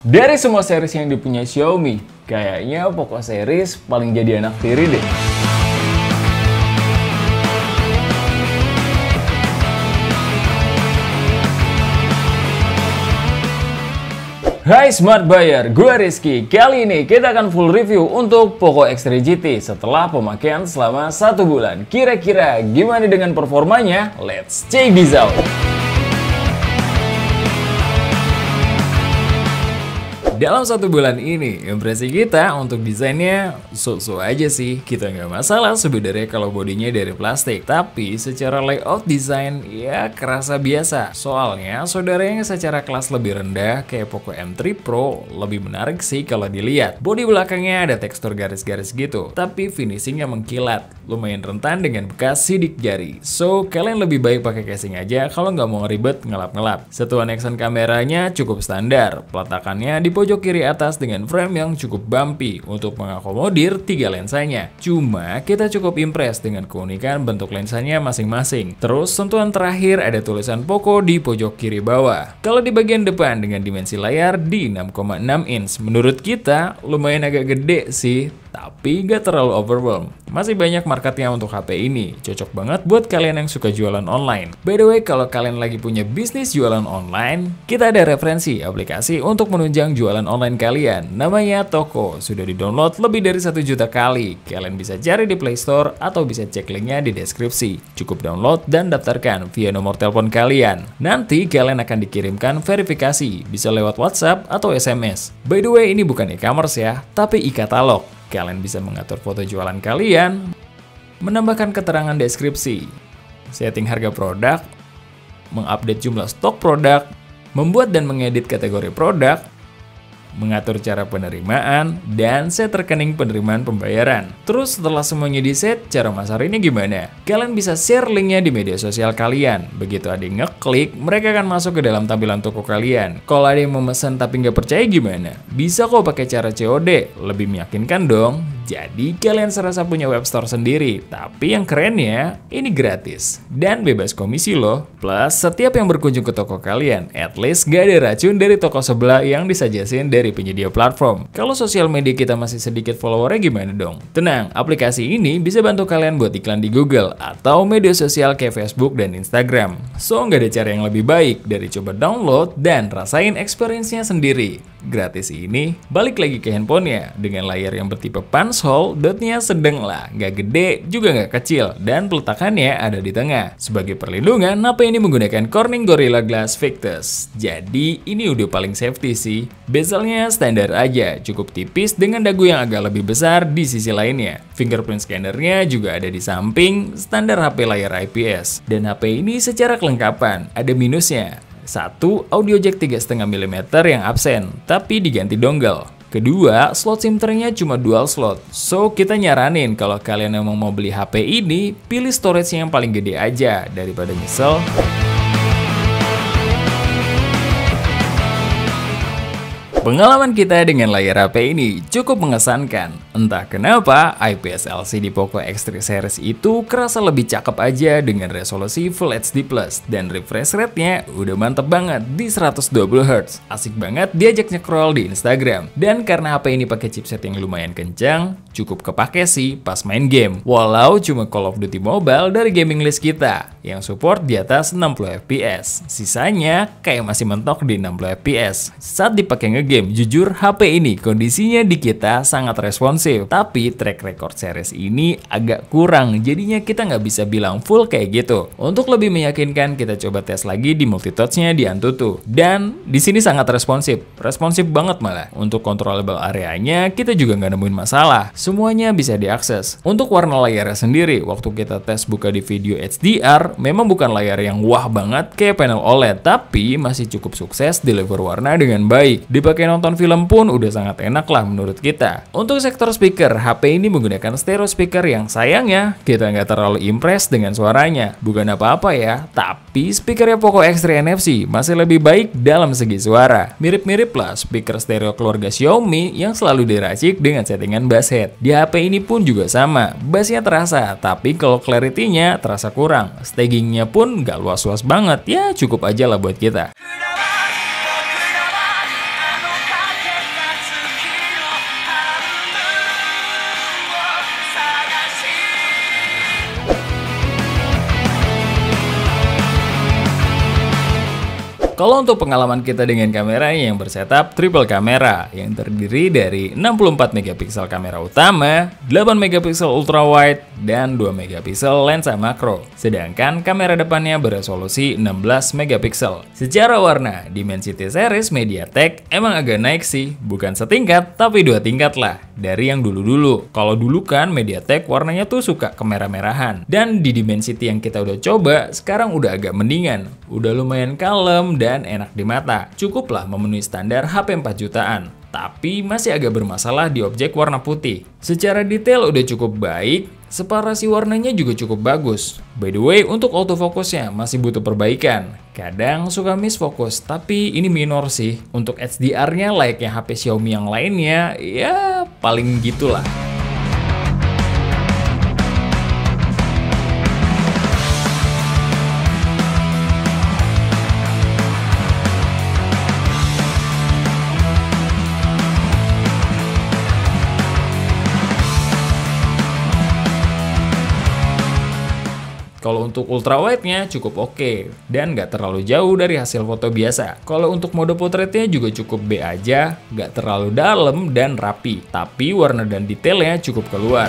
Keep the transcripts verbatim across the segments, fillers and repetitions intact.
Dari semua series yang dipunyai Xiaomi, kayaknya Poco series paling jadi anak tiri deh. Hai Smart Buyer, gue Rizky. Kali ini kita akan full review untuk Poco X tiga G T setelah pemakaian selama satu bulan. Kira-kira gimana dengan performanya? Let's check this out! Dalam satu bulan ini, impresi kita untuk desainnya so-so aja sih. Kita nggak masalah sebenarnya kalau bodinya dari plastik. Tapi secara layout desain ya kerasa biasa. Soalnya saudaranya secara kelas lebih rendah kayak Poco M tiga Pro lebih menarik sih kalau dilihat. Bodi belakangnya ada tekstur garis-garis gitu. Tapi finishingnya mengkilat. Lumayan rentan dengan bekas sidik jari. So, kalian lebih baik pakai casing aja kalau nggak mau ribet ngelap-ngelap. Satuan action kameranya cukup standar. Peletakannya di pojok kiri atas dengan frame yang cukup bumpy untuk mengakomodir tiga lensanya. Cuma kita cukup impress dengan keunikan bentuk lensanya masing-masing. Terus sentuhan terakhir ada tulisan Poco di pojok kiri bawah. Kalau di bagian depan dengan dimensi layar di enam koma enam inch, menurut kita lumayan agak gede sih, tapi gak terlalu overwhelm. Masih banyak marketnya untuk H P ini. Cocok banget buat kalian yang suka jualan online. By the way, kalau kalian lagi punya bisnis jualan online, kita ada referensi aplikasi untuk menunjang jualan online kalian. Namanya Toko. Sudah di-download lebih dari satu juta kali. Kalian bisa cari di Play Store atau bisa cek linknya di deskripsi. Cukup download dan daftarkan via nomor telepon kalian. Nanti kalian akan dikirimkan verifikasi. Bisa lewat WhatsApp atau S M S. By the way, ini bukan e-commerce ya, tapi e-katalog. Kalian bisa mengatur foto jualan kalian, menambahkan keterangan deskripsi, setting harga produk, mengupdate jumlah stok produk, membuat dan mengedit kategori produk, mengatur cara penerimaan, dan set rekening penerimaan pembayaran. Terus setelah semuanya di set, cara masarinnya gimana? Kalian bisa share linknya di media sosial kalian. Begitu ada yang ngeklik, mereka akan masuk ke dalam tampilan toko kalian. Kalau ada yang memesan tapi nggak percaya gimana? Bisa kok pakai cara C O D, lebih meyakinkan dong. Jadi kalian serasa punya web store sendiri, tapi yang kerennya ini gratis dan bebas komisi loh. Plus setiap yang berkunjung ke toko kalian, at least gak ada racun dari toko sebelah yang disajesin dari penyedia platform. Kalau sosial media kita masih sedikit followernya gimana dong? Tenang, aplikasi ini bisa bantu kalian buat iklan di Google atau media sosial kayak Facebook dan Instagram. So nggak ada cara yang lebih baik dari coba download dan rasain experience-nya sendiri. Gratis ini balik lagi ke handphonenya dengan layar yang bertipe punch hole, dotnya sedang lah, nggak gede juga nggak kecil, dan peletakannya ada di tengah. Sebagai perlindungan, H P ini menggunakan Corning Gorilla Glass Victus. Jadi ini udah paling safety sih. Bezelnya standar aja, cukup tipis dengan dagu yang agak lebih besar di sisi lainnya. Fingerprint scannernya juga ada di samping, standar H P layar I P S. Dan H P ini secara kelengkapan ada minusnya. Satu, audio jack tiga koma lima milimeter yang absen, tapi diganti dongle. Kedua, slot SIM tray-nya cuma dual slot. So, kita nyaranin kalau kalian emang mau beli H P ini, pilih storage yang paling gede aja daripada nyesel. Pengalaman kita dengan layar H P ini cukup mengesankan. Entah kenapa, I P S L C D Poco X tiga series itu kerasa lebih cakep aja dengan resolusi Full H D plus, dan refresh rate-nya udah mantep banget di seratus dua puluh hertz. Asik banget diajak nge-scroll di Instagram. Dan karena H P ini pakai chipset yang lumayan kencang, cukup kepake sih pas main game. Walau cuma Call of Duty Mobile dari gaming list kita, yang support di atas enam puluh F P S. Sisanya kayak masih mentok di enam puluh F P S. Saat dipakai nge-game, jujur H P ini kondisinya di kita sangat responsif, tapi track record series ini agak kurang, jadinya kita nggak bisa bilang full kayak gitu. Untuk lebih meyakinkan, kita coba tes lagi di multitouch-nya di Antutu, dan di sini sangat responsif, responsif banget malah. Untuk controllable areanya kita juga nggak nemuin masalah, semuanya bisa diakses. Untuk warna layarnya sendiri, waktu kita tes buka di video H D R, memang bukan layar yang wah banget kayak panel O L E D, tapi masih cukup sukses deliver warna dengan baik. Dipakai nonton film pun udah sangat enak lah menurut kita. Untuk sektor speaker, H P ini menggunakan stereo speaker yang sayangnya kita nggak terlalu impress dengan suaranya. Bukan apa-apa ya, tapi speakernya Poco X tiga N F C masih lebih baik dalam segi suara. Mirip-mirip lah speaker stereo keluarga Xiaomi yang selalu diracik dengan settingan bass head. Di H P ini pun juga sama, bassnya terasa, tapi kalau clarity-nya terasa kurang. Stagingnya pun nggak luas-luas banget, ya cukup aja lah buat kita. Kalau untuk pengalaman kita dengan kamera yang bersetup triple kamera yang terdiri dari enam puluh empat megapiksel kamera utama, delapan megapiksel ultrawide, dan dua megapiksel lensa makro. Sedangkan kamera depannya beresolusi enam belas megapiksel. Secara warna, Dimensity series MediaTek emang agak naik sih, bukan setingkat tapi dua tingkat lah dari yang dulu-dulu. Kalau dulu kan MediaTek warnanya tuh suka kemerah-merahan. Dan di Dimensity yang kita udah coba, sekarang udah agak mendingan. Udah lumayan kalem dan enak di mata. Cukuplah memenuhi standar H P empat jutaan. Tapi masih agak bermasalah di objek warna putih. Secara detail udah cukup baik, separasi warnanya juga cukup bagus. By the way, untuk autofocusnya masih butuh perbaikan. Kadang suka miss fokus, tapi ini minor sih. Untuk H D R-nya layaknya H P Xiaomi yang lainnya, ya paling gitulah. Kalau untuk ultrawide-nya cukup oke dan nggak terlalu jauh dari hasil foto biasa. Kalau untuk mode potretnya juga cukup B aja, nggak terlalu dalam dan rapi, tapi warna dan detailnya cukup keluar.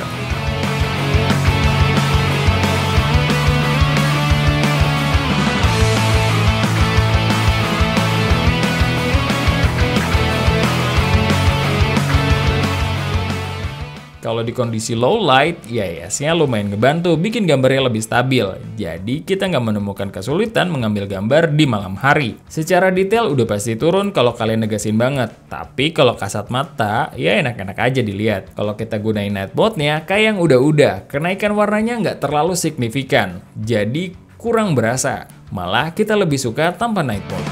Kalau di kondisi low light, I S nya lumayan ngebantu bikin gambarnya lebih stabil. Jadi kita nggak menemukan kesulitan mengambil gambar di malam hari. Secara detail udah pasti turun kalau kalian negasin banget. Tapi kalau kasat mata, ya enak-enak aja dilihat. Kalau kita gunain night mode-nya, kayak yang udah-udah, kenaikan warnanya nggak terlalu signifikan. Jadi kurang berasa. Malah kita lebih suka tanpa night mode.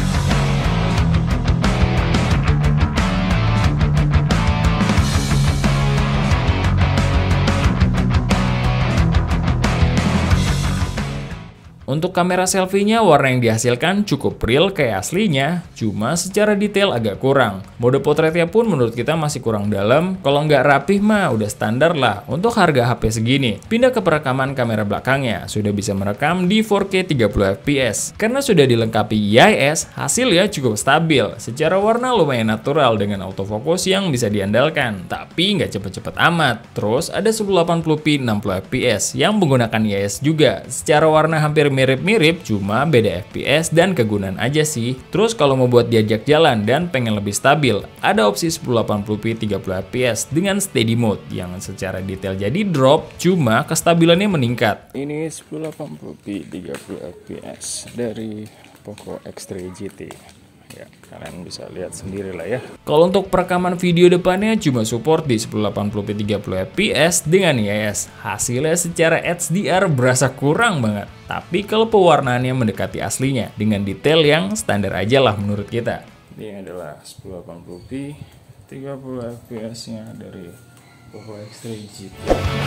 Untuk kamera selfie-nya, warna yang dihasilkan cukup real kayak aslinya, cuma secara detail agak kurang. Mode potretnya pun menurut kita masih kurang dalam, kalau nggak rapih mah udah standar lah untuk harga H P segini. Pindah ke perekaman kamera belakangnya, sudah bisa merekam di empat K tiga puluh F P S. Karena sudah dilengkapi I S, hasilnya cukup stabil. Secara warna lumayan natural dengan autofocus yang bisa diandalkan, tapi nggak cepet-cepet amat. Terus ada seribu delapan puluh p enam puluh F P S yang menggunakan I S juga. Secara warna hampir mirip-mirip, cuma beda F P S dan kegunaan aja sih. Terus kalau mau buat diajak jalan dan pengen lebih stabil, ada opsi seribu delapan puluh p tiga puluh F P S dengan steady mode yang secara detail jadi drop, cuma kestabilannya meningkat. Ini seribu delapan puluh p tiga puluh F P S dari Poco X tiga G T. Ya, kalian bisa lihat sendiri lah ya. Kalau untuk perekaman video depannya cuma support di seribu delapan puluh p tiga puluh F P S dengan I S. Hasilnya secara H D R berasa kurang banget. Tapi kalau pewarnaannya mendekati aslinya dengan detail yang standar aja lah menurut kita. Ini adalah seribu delapan puluh p tiga puluh F P S-nya dari Poco X tiga G T.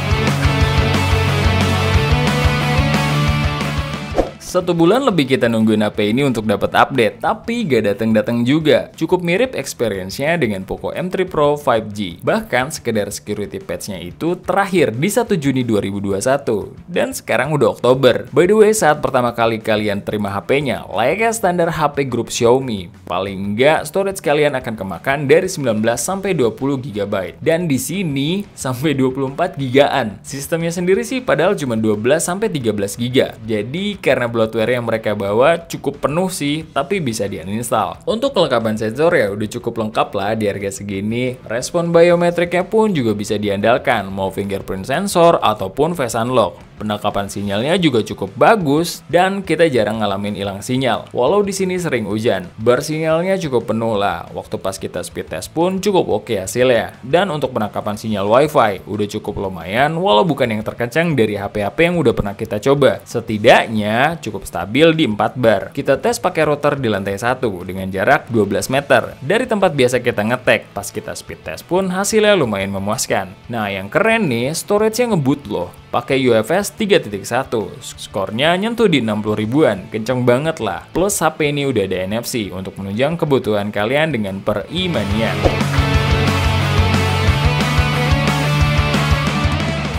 Satu bulan lebih kita nungguin H P ini untuk dapat update, tapi gak datang-datang juga. Cukup mirip experience-nya dengan Poco M tiga Pro lima G. Bahkan sekedar security patch-nya itu terakhir di satu Juni dua ribu dua puluh satu. Dan sekarang udah Oktober. By the way, saat pertama kali kalian terima H P-nya, layaknya standar H P grup Xiaomi. Paling enggak, storage kalian akan kemakan dari sembilan belas sampai dua puluh giga byte. Dan di sini sampai dua puluh empat gigaan. Sistemnya sendiri sih padahal cuma dua belas sampai tiga belas giga. Jadi karena bloatware yang mereka bawa cukup penuh sih, tapi bisa di-uninstall. Untuk kelengkapan sensor ya udah cukup lengkap lah di harga segini. Respon biometriknya pun juga bisa diandalkan, mau fingerprint sensor ataupun face unlock. Penangkapan sinyalnya juga cukup bagus dan kita jarang ngalamin hilang sinyal. Walau di sini sering hujan, bar sinyalnya cukup penuh lah. Waktu pas kita speed test pun cukup oke hasilnya. Dan untuk penangkapan sinyal WiFi udah cukup lumayan, walau bukan yang terkencang dari H P H P yang udah pernah kita coba. Setidaknya cukup stabil di empat bar. Kita tes pakai router di lantai satu dengan jarak dua belas meter. Dari tempat biasa kita ngetek, pas kita speed test pun hasilnya lumayan memuaskan. Nah, yang keren nih, storage-nya ngebut loh. Pakai U F S tiga titik satu, skornya nyentuh di enam puluh ribuan, kenceng banget lah. Plus H P ini udah ada N F C untuk menunjang kebutuhan kalian dengan per e-money-an.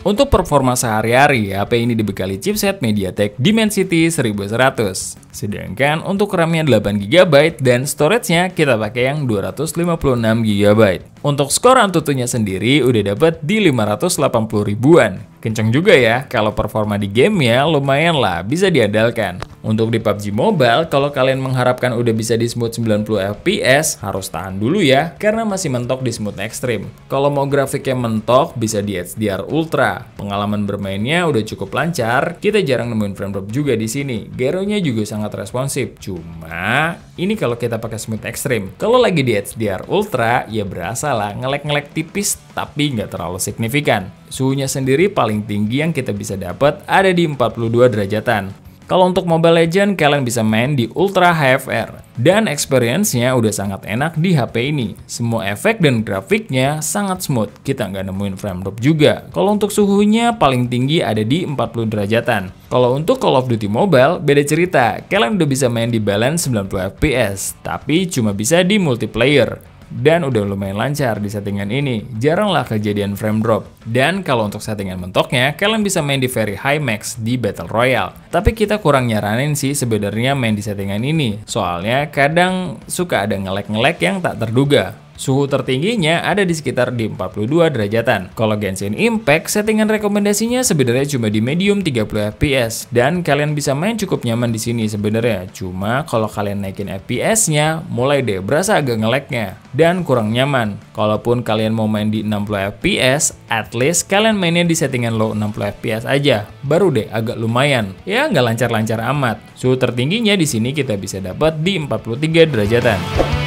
Untuk performa sehari-hari, H P ini dibekali chipset MediaTek Dimensity seribu seratus. Sedangkan untuk RAM-nya delapan giga byte dan storage-nya kita pakai yang dua ratus lima puluh enam giga byte. Untuk skor Antutunya sendiri udah dapet di lima ratus delapan puluh ribuan. Kenceng juga ya, kalau performa di gamenya lumayan lah, bisa diandalkan. Untuk di P U B G Mobile, kalau kalian mengharapkan udah bisa di smooth sembilan puluh F P S, harus tahan dulu ya, karena masih mentok di smooth extreme. Kalau mau grafiknya mentok, bisa di H D R Ultra. Pengalaman bermainnya udah cukup lancar, kita jarang nemuin frame drop juga di sini. Gyro-nya juga sangat responsif. Cuma, ini kalau kita pakai smooth extreme. Kalau lagi di H D R Ultra, ya berasa lah ngelek-ngelek tipis, tapi nggak terlalu signifikan. Suhunya sendiri paling tinggi yang kita bisa dapat ada di empat puluh dua derajatan. Kalau untuk Mobile Legends, kalian bisa main di Ultra H F R. Dan experience-nya udah sangat enak di H P ini. Semua efek dan grafiknya sangat smooth. Kita nggak nemuin frame drop juga. Kalau untuk suhunya paling tinggi ada di empat puluh derajatan. Kalau untuk Call of Duty Mobile, beda cerita. Kalian udah bisa main di balance sembilan puluh F P S. Tapi cuma bisa di multiplayer. Dan udah lumayan lancar di settingan ini, jaranglah kejadian frame drop. Dan kalau untuk settingan mentoknya, kalian bisa main di Very High Max di Battle Royale. Tapi kita kurang nyaranin sih sebenarnya main di settingan ini, soalnya kadang suka ada ngelek-ngelek yang tak terduga. Suhu tertingginya ada di sekitar di empat puluh dua derajatan. Kalau Genshin Impact, settingan rekomendasinya sebenarnya cuma di medium tiga puluh F P S dan kalian bisa main cukup nyaman di sini sebenarnya. Cuma kalau kalian naikin F P S-nya, mulai deh berasa agak ngeleknya dan kurang nyaman. Kalaupun kalian mau main di enam puluh F P S, at least kalian mainnya di settingan low enam puluh F P S aja. Baru deh agak lumayan. Ya nggak lancar-lancar amat. Suhu tertingginya di sini kita bisa dapat di empat puluh tiga derajatan.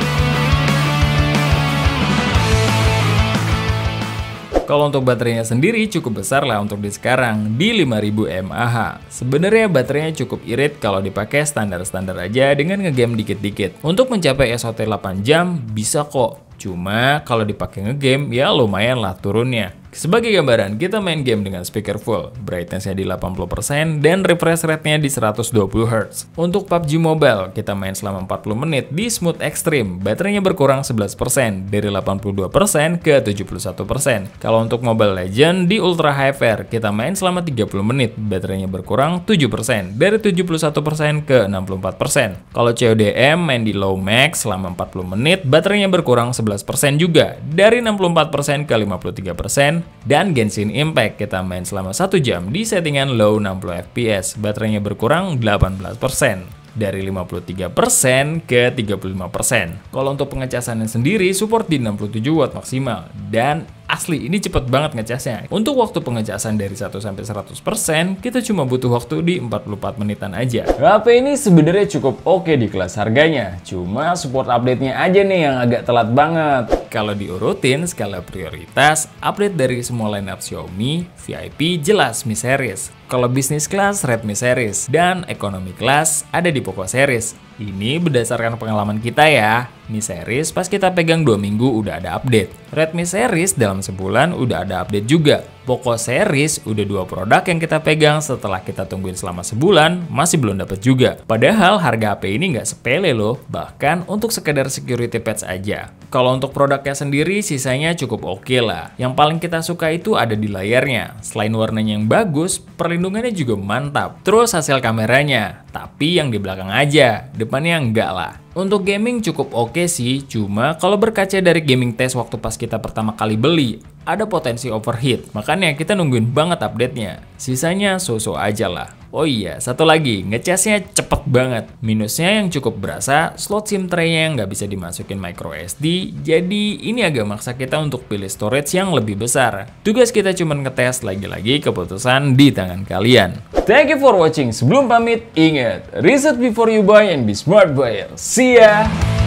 Kalau untuk baterainya sendiri cukup besar lah untuk di sekarang, di lima ribu mAh. Sebenarnya baterainya cukup irit kalau dipakai standar-standar aja dengan ngegame dikit-dikit. Untuk mencapai S O T delapan jam bisa kok. Cuma kalau dipakai ngegame ya lumayan lah turunnya. Sebagai gambaran, kita main game dengan speaker full, brightness-nya di delapan puluh persen dan refresh rate-nya di seratus dua puluh hertz. Untuk P U B G Mobile, kita main selama empat puluh menit di smooth extreme, baterainya berkurang sebelas persen dari delapan puluh dua persen ke tujuh puluh satu persen. Kalau untuk Mobile Legends di Ultra H F R, kita main selama tiga puluh menit, baterainya berkurang tujuh persen dari tujuh puluh satu persen ke enam puluh empat persen. Kalau C O D M main di Low Max selama empat puluh menit, baterainya berkurang sebelas persen juga dari enam puluh empat persen ke lima puluh tiga persen. Dan Genshin Impact kita main selama satu jam di settingan low enam puluh F P S, baterainya berkurang delapan belas persen dari lima puluh tiga persen ke tiga puluh lima persen. Kalau untuk pengecasannya sendiri support di enam puluh tujuh watt maksimal dan asli ini cepet banget ngecasnya. Untuk waktu pengecasan dari satu sampai seratus persen kita cuma butuh waktu di empat puluh empat menitan aja. H P ini sebenarnya cukup oke di kelas harganya, cuma support update-nya aja nih yang agak telat banget. Kalau diurutin skala prioritas, update dari semua lineup Xiaomi, V I P jelas Mi Series. Kalau bisnis kelas Redmi Series dan ekonomi kelas ada di Poco Series. Ini berdasarkan pengalaman kita ya. Mi Series pas kita pegang dua minggu udah ada update. Redmi Series dalam sebulan udah ada update juga. Poco Series udah dua produk yang kita pegang setelah kita tungguin selama sebulan masih belum dapat juga. Padahal harga H P ini nggak sepele loh, bahkan untuk sekedar security patch aja. Kalau untuk produknya sendiri sisanya cukup oke lah. Yang paling kita suka itu ada di layarnya. Selain warnanya yang bagus, perlindungannya juga mantap. Terus hasil kameranya, tapi yang di belakang aja, depannya enggak lah. Untuk gaming cukup oke sih, cuma kalau berkaca dari gaming test waktu pas kita pertama kali beli, ada potensi overheat. Makanya kita nungguin banget update-nya. Sisanya so-so aja lah. Oh iya, satu lagi, ngecasnya cepet banget. Minusnya yang cukup berasa, slot SIM tray-nya nggak bisa dimasukin micro S D, jadi ini agak maksa kita untuk pilih storage yang lebih besar. Tugas kita cuma ngetes, lagi-lagi keputusan di tangan kalian. Thank you for watching. Sebelum pamit, ingat, research before you buy and be smart buyer. See ya!